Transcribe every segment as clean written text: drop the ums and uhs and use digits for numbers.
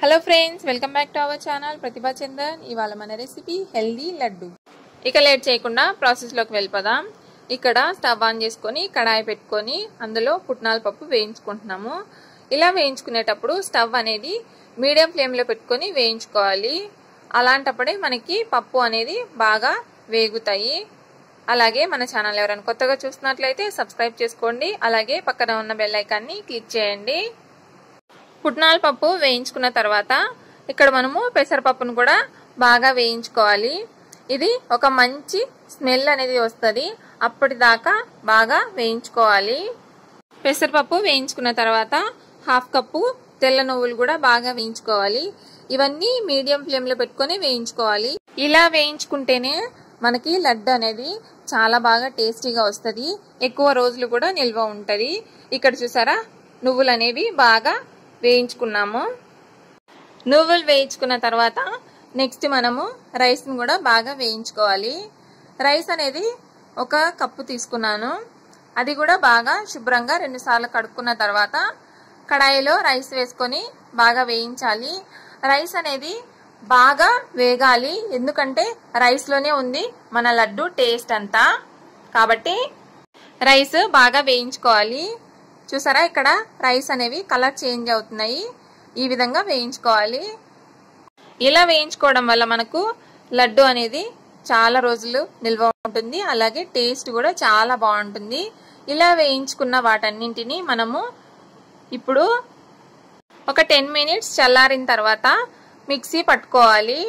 Hello friends, welcome back to our channel Pratibha Chandan. ఇవాళ మన recipe healthy laddu. ఇక లేట్ చేయకుండా ప్రాసెస్లోకి వెళ్ళిపోదాం. ఇక్కడ స్టవ్ ఆన్ చేసుకొని కడాయి పెట్టుకొని అందులో పుట్నాల పప్పు వేయించుకుంటున్నాము. ఇలా వేయించుకునేటప్పుడు స్టవ్ అనేది మీడియం ఫ్లేమ్లో పెట్టుకొని వేయించుకోవాలి. అలాంటప్పుడే మనకి పప్పు అనేది బాగా వేగుతాయి. అలాగే మన ఛానల్ ఎవరైనా కొత్తగా చూస్తున్నట్లయితే సబ్స్క్రైబ్ చేసుకోండి. అలాగే పక్కన ఉన్న బెల్ ఐకాన్ని క్లిక్ చేయండి. పుట్నాల పప్పు వేయించుకున్న తర్వాత ఇక్కడ మనము పెసరపప్పును కూడా బాగా వేయించుకోవాలి. ఇది ఒక మంచి స్మెల్ అనేది వస్తుంది. అప్పటిదాకా బాగా వేయించుకోవాలి. పెసరపప్పు వేయించుకున్న తర్వాత హాఫ్ కప్పు తెల్ల నువ్వులు కూడా బాగా వేయించుకోవాలి. ఇవన్నీ మీడియం ఫ్లేమ్లో పెట్టుకొని వేయించుకోవాలి. ఇలా వేయించుకుంటేనే మనకి లడ్డు అనేది చాలా బాగా టేస్టీగా వస్తుంది. ఎక్కువ రోజులు కూడా నిల్వ ఉంటుంది. ఇక్కడ చూసారా, నువ్వులు అనేవి బాగా వేయించుకున్నాము. నువ్వులు వేయించుకున్న తర్వాత నెక్స్ట్ మనము రైస్ని కూడా బాగా వేయించుకోవాలి. రైస్ అనేది ఒక కప్పు తీసుకున్నాను. అది కూడా బాగా శుభ్రంగా 2 సార్లు కడుక్కున్న తర్వాత కడాయిలో రైస్ వేసుకొని బాగా వేయించాలి. రైస్ అనేది బాగా వేగాలి, ఎందుకంటే రైస్లోనే ఉంది మన లడ్డు టేస్ట్ అంతా. కాబట్టి రైస్ బాగా వేయించుకోవాలి. చూసారా, ఇక్కడ రైస్ అనేవి కలర్ చేంజ్ అవుతున్నాయి. ఈ విధంగా వేయించుకోవాలి. ఇలా వేయించుకోవడం వల్ల మనకు లడ్డు అనేది చాలా రోజులు నిల్వ ఉంటుంది. అలాగే టేస్ట్ కూడా చాలా బాగుంటుంది. ఇలా వేయించుకున్న వాటన్నింటినీ మనము ఇప్పుడు ఒక 10 మినిట్స్ చల్లారిన తర్వాత మిక్సీ పట్టుకోవాలి.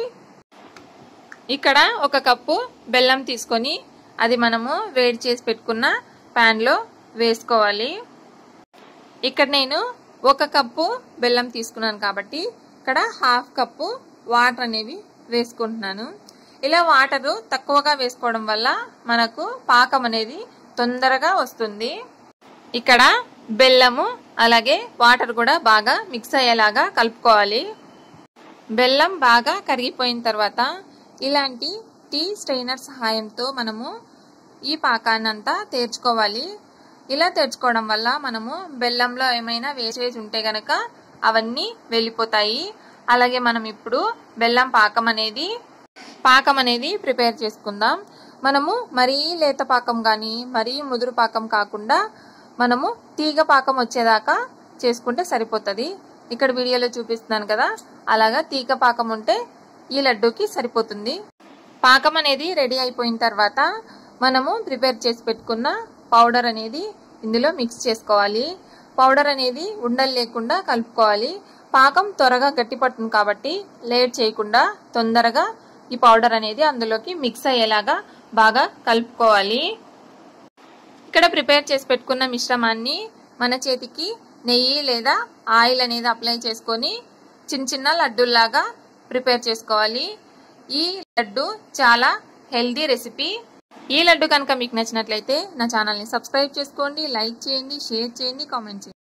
ఇక్కడ ఒక కప్పు బెల్లం తీసుకొని అది మనము వేడి చేసి పెట్టుకున్న ప్యాన్లో వేసుకోవాలి. ఇక్కడ నేను 1 కప్పు బెల్లం తీసుకున్నాను కాబట్టి ఇక్కడ హాఫ్ కప్పు వాటర్ అనేవి వేసుకుంటున్నాను. ఇలా వాటరు తక్కువగా వేసుకోవడం వల్ల మనకు పాకం అనేది తొందరగా వస్తుంది. ఇక్కడ బెల్లము అలాగే వాటర్ కూడా బాగా మిక్స్ అయ్యేలాగా కలుపుకోవాలి. బెల్లం బాగా కరిగిపోయిన తర్వాత ఇలాంటి టీ స్ట్రైనర్ సహాయంతో మనము ఈ పాకాన్ని అంతా తెరుచుకోవాలి. ఇలా తెరుచుకోవడం వల్ల మనము బెల్లంలో ఏమైనా వేస్టేజ్ ఉంటే గనక అవన్నీ వెళ్ళిపోతాయి. అలాగే మనం ఇప్పుడు బెల్లం పాకం అనేది ప్రిపేర్ చేసుకుందాం. మనము మరీ లేత పాకం కానీ మరీ ముదురు పాకం కాకుండా మనము తీగ పాకం వచ్చేదాకా చేసుకుంటే సరిపోతుంది. ఇక్కడ వీడియోలో చూపిస్తున్నాను కదా, అలాగా తీగ పాకం ఉంటే ఈ లడ్డూకి సరిపోతుంది. పాకం అనేది రెడీ అయిపోయిన తర్వాత మనము ప్రిపేర్ చేసి పెట్టుకున్న పౌడర్ అనేది ఇందులో మిక్స్ చేసుకోవాలి. పౌడర్ అనేది ఉండలు లేకుండా కలుపుకోవాలి. పాకం త్వరగా గట్టిపడుతుంది కాబట్టి లేట్ చేయకుండా తొందరగా ఈ పౌడర్ అనేది అందులోకి మిక్స్ అయ్యేలాగా బాగా కలుపుకోవాలి. ఇక్కడ ప్రిపేర్ చేసి పెట్టుకున్న మిశ్రమాన్ని మన చేతికి నెయ్యి లేదా ఆయిల్ అనేది అప్లై చేసుకొని చిన్న చిన్న లడ్డూల్లాగా ప్రిపేర్ చేసుకోవాలి. ఈ లడ్డు చాలా హెల్దీ రెసిపీ. ఈ లడ్డు కనుక మీకు నచ్చినట్లయితే నా ఛానల్ని సబ్స్క్రైబ్ చేసుకోండి, లైక్ చేయండి, షేర్ చేయండి, కామెంట్ చేయండి.